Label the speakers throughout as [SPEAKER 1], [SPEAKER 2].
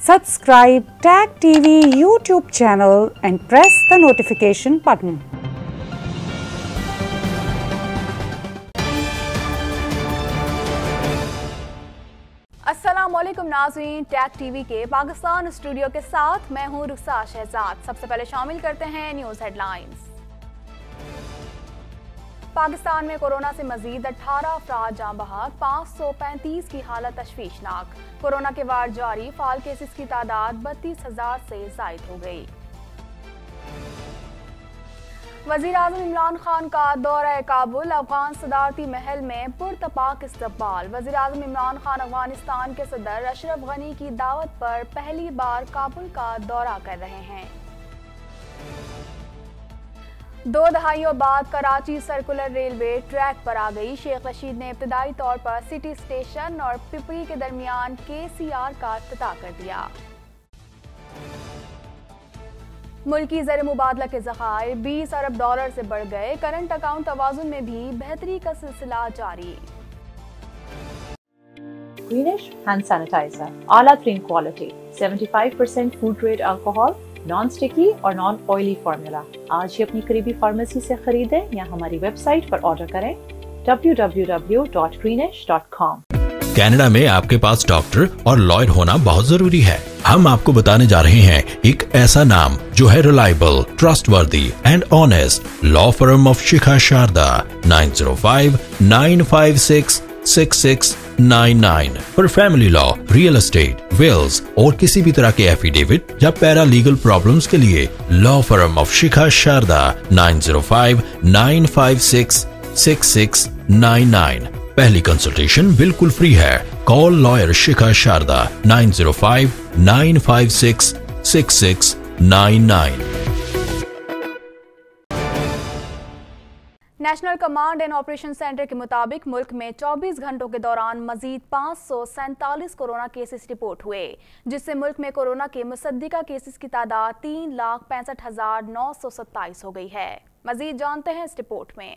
[SPEAKER 1] Subscribe Tag TV YouTube channel and press the notification button.
[SPEAKER 2] अस्सलामुअलैकुम नाज़रीन, tag TV के Pakistan studio के साथ मैं हूं रुखसा शहजाद। सबसे पहले शामिल करते हैं न्यूज़ हेडलाइंस। पाकिस्तान में कोरोना से मजीद 18 अफराद जाँ बहक, 535 की हालत तशवीशनाक। कोरोना के वार जारी, फाल केसेस की तादाद 32,000 से जायद हो गई। वज़ीर आज़म इमरान खान का दौरा काबुल, अफगान सदारती महल में पुरतपाक इस्तकबाल। वज़ीर आज़म इमरान खान अफगानिस्तान के सदर अशरफ गनी की दावत पर पहली बार काबुल का दौरा कर रहे हैं। 2 दहाइयों बाद कराची सर्कुलर रेलवे ट्रैक पर आ गई। शेख रशीद ने इब्तदाई तौर पर सिटी स्टेशन और पिपरी के दरमियान KCR का इफ्तिताह कर दिया। मुल्की ज़र मुबादला के ज़खायर $20 अरब से बढ़ गए। करंट अकाउंट तवाज़ुन में भी बेहतरी का सिलसिला जारी।
[SPEAKER 3] ग्रीनिश हैंड सैनिटाइजर, आला तरीन quality, 75% food grade alcohol, non sticky और नॉन ऑयली फार्मूला। आज ही अपनी करीबी फार्मेसी से खरीदें या हमारी वेबसाइट पर ऑर्डर करें www.greenish.com।
[SPEAKER 4] कनाडा में आपके पास डॉक्टर और लॉयर होना बहुत जरूरी है। हम आपको बताने जा रहे हैं एक ऐसा नाम जो है reliable, trustworthy and honest. Law firm of Shikha Sharda, 905-956-6699 for family law, real estate, wills और किसी भी तरह के एफिडेविट या पैरा लीगल प्रॉब्लम्स के लिए law firm of Shikha Sharda, 905-956-6699। पहली कंसल्टेशन बिल्कुल फ्री है। Call lawyer Shikha Sharda, 905-956-6699।
[SPEAKER 2] National command and operation centre के मुताबिक मुल्क में 24 घंटों के दौरान मजीद 547 कोरोना केसेस रिपोर्ट हुए, जिससे मुल्क में कोरोना के मुसद्दिका केसेस की तादाद 3,65,927 हो गई है। मजीद जानते हैं इस रिपोर्ट में।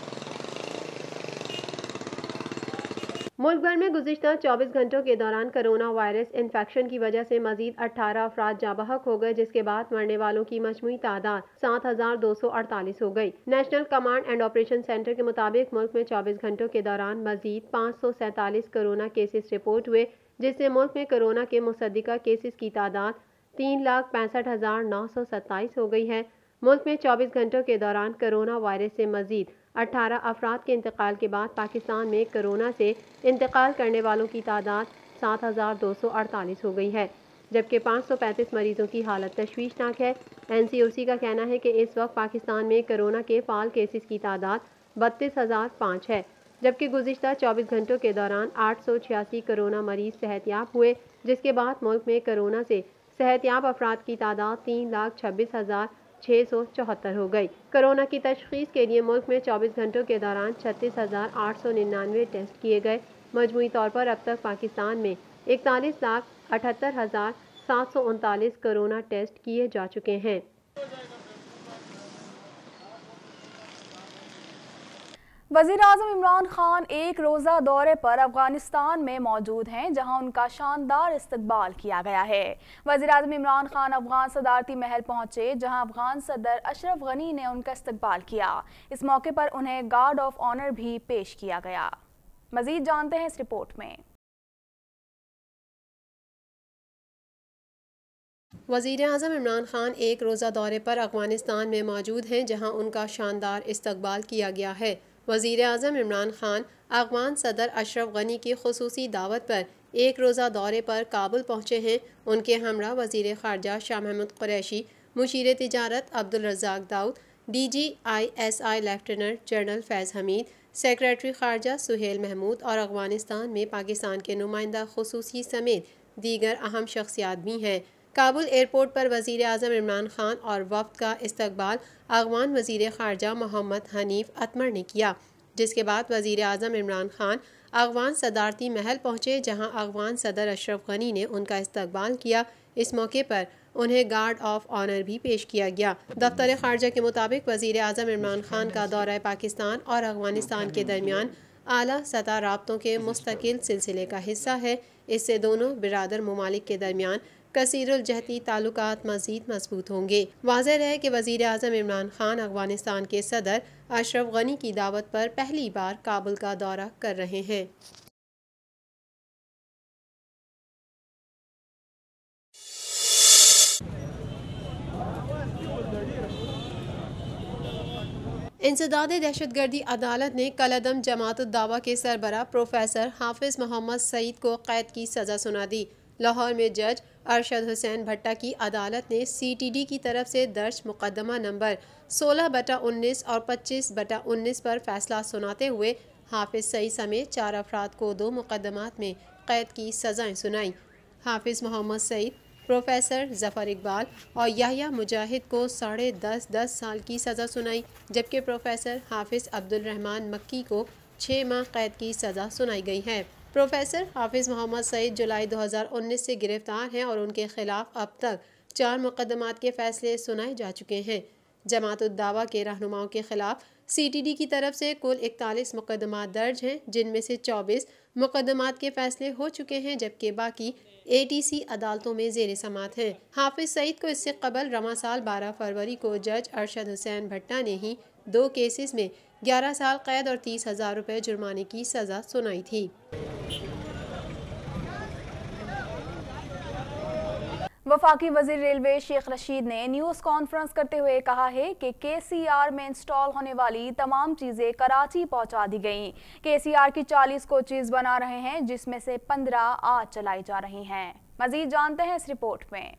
[SPEAKER 5] मुल्क भर में गुज़िश्ता 24 घंटों के दौरान कोरोना वायरस इन्फेक्शन की वजह से मजीद 18 अफराद जाँ बहक हो गए, जिसके बाद मरने वालों की मजमूई तादाद 7,248 हो गई। National command and operation centre के मुताबिक मुल्क में 24 घंटों के दौरान मजीद 547 कोरोना केसेस रिपोर्ट हुए, जिससे मुल्क में कोरोना के मुसद्दिका केसेस की तादाद 3,65,927 हो गई है। मुल्क में 24 घंटों के दौरान कोरोना वायरस से मजीद 18 अफराद के इंतकाल के बाद पाकिस्तान में कोरोना से इंतकाल करने वालों की तादाद 7,248 हो गई है, जबकि 535 मरीजों की हालत तशवीशनाक है। NCOC का कहना है कि इस वक्त पाकिस्तान में कोरोना के फाल केसेस की तादाद 32,005 है, जबकि गुज़िश्ता 24 घंटों के दौरान 886 कोरोना मरीज सेहतयाब हुए, जिसके बाद मुल्क में कोरोना से सेहतयाब अफराद की तादाद 3,26,674 हो गई। कोरोना की तशखीस के लिए मुल्क में 24 घंटों के दौरान 36,899 टेस्ट किए गए। मजमूई तौर पर अब तक पाकिस्तान में 41,78,739 कोरोना टेस्ट किए जा चुके हैं।
[SPEAKER 2] वज़ीर आज़म इमरान खान एक रोज़ा दौरे पर अफगानिस्तान में मौजूद हैं, जहां उनका शानदार इस्तकबाल किया गया है। वज़ीर आज़म इमरान खान अफगान सदारती महल पहुंचे, जहां अफगान सदर अशरफ गनी ने उनका इस्तकबाल किया। इस मौके पर उन्हें गार्ड ऑफ ऑनर भी पेश किया गया। मज़ीद जानते हैं इस रिपोर्ट में।
[SPEAKER 5] वज़ीर आज़म इमरान खान एक रोज़ा दौरे पर अफगानिस्तान में मौजूद हैं, जहां उनका शानदार इस्तकबाल किया गया है। वज़ीर आज़म इमरान खान अफ़गान सदर अशरफ गनी की खुसूसी दावत पर एक रोज़ा दौरे पर काबुल पहुँचे हैं। उनके हमरा वज़ीर ख़ारजा शाह महमूद कुरैशी, मुशीर तिजारत Abdul Razak Dawood, DGISI lieutenant general Faiz Hameed, secretary ख़ारजा सुहेल महमूद और अफ़गानिस्तान में पाकिस्तान के नुमाइंदा खुसूसी समेत दीगर अहम शख्सियात भी हैं। काबुल एयरपोर्ट पर वज़ीर आज़म इमरान खान और वफ़द का इस्तकबाल अफ़गान वज़ीर ख़ारजा मोहम्मद हनीफ अतमर ने किया, जिसके बाद वज़ीर आज़म इमरान खान अफ़गान सदारती महल पहुँचे, जहाँ अफ़गान सदर अशरफ गनी ने उनका इस्तकबाल किया। इस मौके पर उन्हें गार्ड ऑफ ऑनर भी पेश किया गया। दफ्तर ख़ारजा के मुताबिक वज़ीर आज़म इमरान खान का दौरा पाकिस्तान और अफ़गानिस्तान के दरमियान आला सतह राब्तों के मुस्तकिल सिलसिले का हिस्सा है। इससे दोनों बिरादर ममालिक के दरमियान कसीरुल जहती ताल्लुकात मज़ीद मजबूत होंगे। वाज़ेह रहे कि वज़ीर आज़म इमरान खान अफ़गानिस्तान के सदर अशरफ गनी की दावत पर पहली बार काबुल का दौरा कर रहे हैं। इंसदाद दहशतगर्दी अदालत ने कलअदम जमात-उद-दावा के सरबराह प्रोफेसर हाफिज मोहम्मद सईद को कैद की सज़ा सुना दी। लाहौर में जज अरशद हुसैन भट्टा की अदालत ने CTD की तरफ से दर्ज मुकदमा नंबर 16/19 और 25/19 पर फैसला सुनाते हुए हाफिज सईद समेत 4 अफराद को 2 मुकदमात में कैद की सज़ाएँ सुनाई। हाफिज मोहम्मद सईद, प्रोफेसर ज़फ़र इकबाल और याह्या मुजाहिद को 10.5 साल की सज़ा सुनाई, जबकि प्रोफेसर हाफिज अब्दुल रहमान मक्की को 6 माह कैद की सज़ा सुनाई गई है। प्रोफेसर हाफिज मोहम्मद सईद जुलाई 2019 से गिरफ्तार हैं और उनके खिलाफ अब तक 4 मुकदमात के फैसले सुनाए जा चुके हैं। जमात-उद-दावा के रहनुमाओं के खिलाफ CTD की तरफ से कुल 41 मुकदमात दर्ज हैं, जिनमें से 24 मुकदमात के फैसले हो चुके हैं, जबकि बाकी ATC अदालतों में ज़ेर समात हैं। हाफिज सईद को इससे कबल रवां साल 12 फरवरी को जज अरशद हुसैन भट्टा ने ही 2 केसेस में 11 साल कैद और 30,000 रुपये जुर्माने की सज़ा सुनाई थी।
[SPEAKER 2] वफाकी वज़ीर रेलवे शेख रशीद ने न्यूज़ कॉन्फ्रेंस करते हुए कहा है कि KCR में इंस्टॉल होने वाली तमाम चीज़ें कराची पहुंचा दी गईं। KCR की 40 कोचेज बना रहे हैं, जिसमें से 15 आज चलाई जा रही हैं। मज़ीद जानते हैं इस रिपोर्ट में।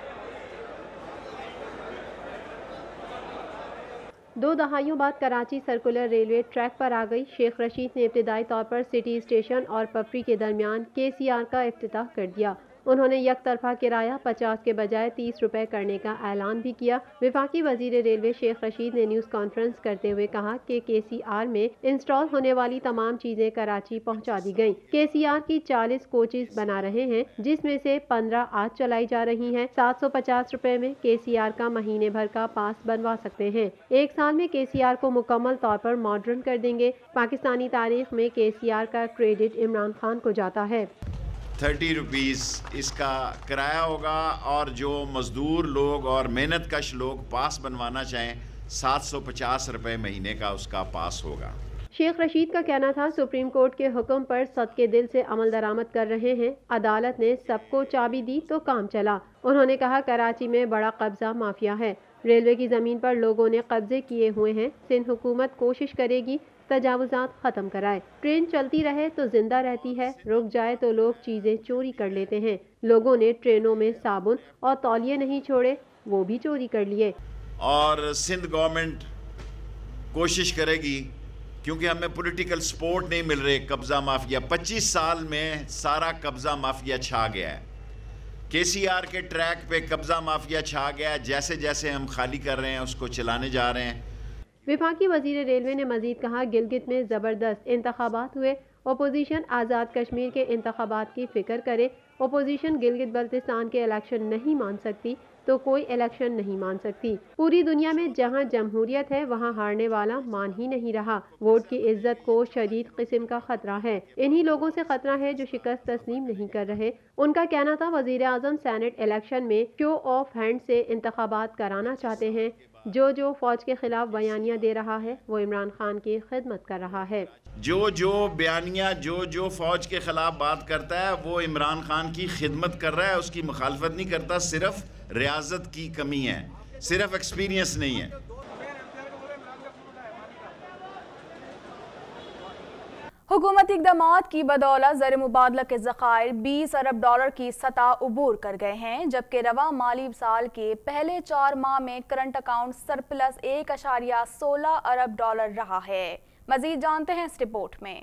[SPEAKER 5] 2 दहाइयों बाद कराची सर्कुलर रेलवे ट्रैक पर आ गई। शेख रशीद ने इब्तिदाई तौर पर सिटी स्टेशन और पपरी के दरमियान KCR का इफ्तिताह कर दिया। उन्होंने एक तरफा किराया 50 के बजाय 30 रुपए करने का ऐलान भी किया। वफाकी वजीर रेलवे शेख रशीद ने न्यूज़ कॉन्फ्रेंस करते हुए कहा कि KCR में इंस्टॉल होने वाली तमाम चीजें कराची पहुंचा दी गयी। KCR की 40 कोचेज बना रहे हैं, जिसमें से 15 आज चलाई जा रही हैं। 750 रुपए में KCR का महीने भर का पास बनवा सकते हैं। 1 साल में KCR को मुकम्मल तौर पर मॉडर्न कर देंगे। पाकिस्तानी तारीख में KCR का क्रेडिट इमरान खान को जाता है।
[SPEAKER 6] 30 रुपीज़ इसका किराया होगा और जो मज़दूर लोग और मेहनत कश लोग पास बनवाना चाहें 750 रुपये महीने का उसका पास होगा।
[SPEAKER 5] शेख रशीद का कहना था सुप्रीम कोर्ट के हुक्म पर सदके दिल से अमल दरामद कर रहे हैं। अदालत ने सबको चाबी दी तो काम चला। उन्होंने कहा कराची में बड़ा कब्जा माफिया है। रेलवे की ज़मीन पर लोगों ने कब्जे किए हुए हैं। सिंध हुकूमत कोशिश करेगी तजावुजात खत्म कराए। ट्रेन चलती रहे तो जिंदा रहती है, रुक जाए तो लोग चीजें चोरी कर लेते हैं। लोगों ने ट्रेनों में साबुन और तौलिए नहीं छोड़े, वो भी चोरी कर लिए।
[SPEAKER 6] और सिंध गवर्नमेंट कोशिश करेगी, क्योंकि हमें पॉलिटिकल सपोर्ट नहीं मिल रही। कब्जा माफिया 25 साल में सारा कब्जा माफिया छा गया है। KCR के ट्रैक पे कब्जा माफिया छा गया है। जैसे जैसे हम खाली कर रहे हैं उसको चलाने जा रहे हैं।
[SPEAKER 5] विफाकी वजीर रेलवे ने मजीद कहा गिलगित में ज़बरदस्त इंतखाबात हुए। अपोजिशन आज़ाद कश्मीर के इंतखाबात की फिक्र करे। अपोजिशन गिलगित बल्तिस्तान के इलेक्शन नहीं मान सकती तो कोई इलेक्शन नहीं मान सकती। पूरी दुनिया में जहां जमहूरियत है वहां हारने वाला मान ही नहीं रहा। वोट की इज्जत को शदीद किस्म का खतरा है। इन्हीं लोगों से खतरा है जो शिकस्त तस्लीम नहीं कर रहे। उनका कहना था वजीर आजम सेनेट इलेक्शन में शो ऑफ हैंड से इंतखाबात कराना चाहते हैं। जो फौज के खिलाफ बयानियां दे रहा है वो इमरान खान की खिदमत कर रहा है।
[SPEAKER 6] जो बयानियां जो फौज के खिलाफ बात करता है वो इमरान खान की खिदमत कर रहा है, उसकी मुखालफत नहीं करता। सिर्फ रियाजत की कमी है, सिर्फ एक्सपीरियंस नहीं है।
[SPEAKER 2] हुकूमती इक़दामात की बदौलत ज़र मुबादला के ज़खायर 20 अरब डॉलर की सतह उबूर कर गए हैं, जबकि रवा माली साल के पहले 4 माह में करंट अकाउंट सरप्लस 1.16 अरब डॉलर रहा है। मज़ीद जानते हैं इस रिपोर्ट में।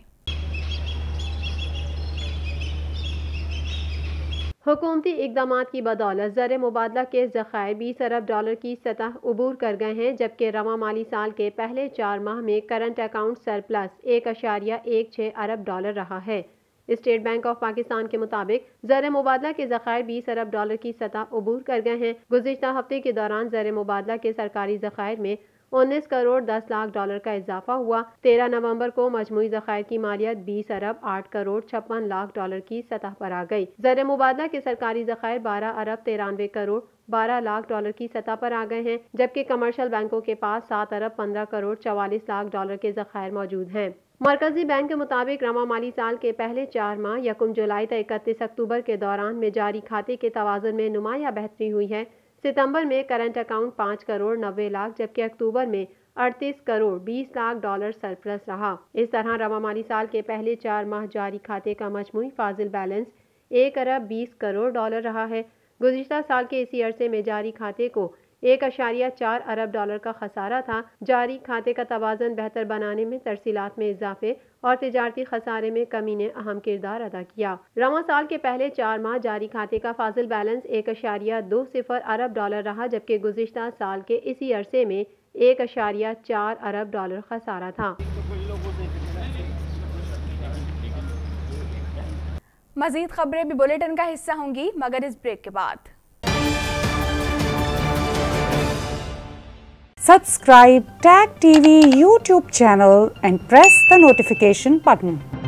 [SPEAKER 5] हुकूमती इक़दामात की बदौलत ज़र मुबादला के ज़खायर 20 अरब डॉलर की सतह उबूर कर गए हैं, जबकि रवा माली साल के पहले 4 माह में करंट अकाउंट सरप्लस 1.16 अरब डॉलर रहा है। स्टेट बैंक ऑफ पाकिस्तान के मुताबिक ज़र मुबादला के ज़खायर 20 अरब डॉलर की सतह उबूर कर गए हैं। गुज़िश्ता हफ्ते के दौरान ज़र मुबादला के सरकारी ज़खायर में 19 करोड़ 10 लाख डॉलर का इजाफा हुआ। 13 नवंबर को मजमूई ज़खायर की मालियत 20 अरब 8 करोड़ 56 लाख डॉलर की सतह पर आ गई। ज़र मुबादला के सरकारी ज़खायर 12 अरब 93 करोड़ 12 लाख डॉलर की सतह पर आ गए हैं, जबकि कमर्शियल बैंकों के पास 7 अरब 15 करोड़ 44 लाख डॉलर के ज़खायर मौजूद हैं। मरकजी बैंक के मुताबिक रवा माली साल के पहले 4 माह 1 जुलाई से 31 अक्टूबर के दौरान में जारी खाते के तवाज़ुन में नुमाया बेहतरी हुई है। सितंबर में करंट अकाउंट 5 करोड़ 90 लाख जबकि अक्टूबर में 38 करोड़ 20 लाख डॉलर सरप्लस रहा। इस तरह रवा माली साल के पहले 4 माह जारी खाते का मजमूई फाजिल बैलेंस 1 अरब 20 करोड़ डॉलर रहा है। गुज़िश्ता साल के इसी अरसे में जारी खाते को 1.4 अरब डॉलर का खसारा था। जारी खाते का तवाज़ुन बेहतर बनाने में तरसीलात में इजाफे और तिजारती खसारे में कमी ने अहम किरदार अदा किया। रवा साल के पहले 4 माह जारी खाते का फाजिल बैलेंस 1.20 अरब डॉलर रहा, जबकि गुज़िश्ता साल के इसी अरसे में 1.4 अरब डॉलर खसारा था।
[SPEAKER 2] मज़ीद खबरें भी बुलेटिन का हिस्सा होंगी, मगर इस ब्रेक के बाद।
[SPEAKER 1] Subscribe TAG TV YouTube channel and press the notification button.